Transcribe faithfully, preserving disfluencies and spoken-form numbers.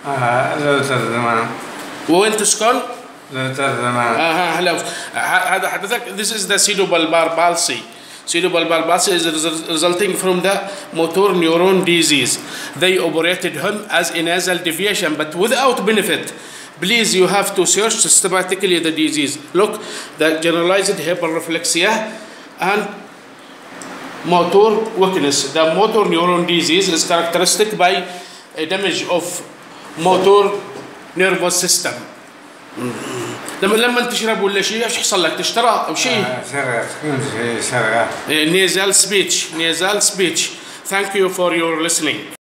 آه لو ترجمان. وين تسكن؟ لو ترجمان. آه هلا. هذا حضرتك this is the pseudobulbar palsy. Pseudobulbar palsy is resulting from the motor neuron disease. They operated him as a nasal deviation but without benefit. Please, you have to search systematically the disease. Look, the generalized hyperreflexia and motor weakness. The motor neuron disease is characteristic by a damage of motor nervous system. لما لما تشرب ولا شيء ايش يحصل لك؟ تشترى او شيء؟ سرقة تكون شيء سرقة. Nasal speech, nasal speech. Thank you for your listening.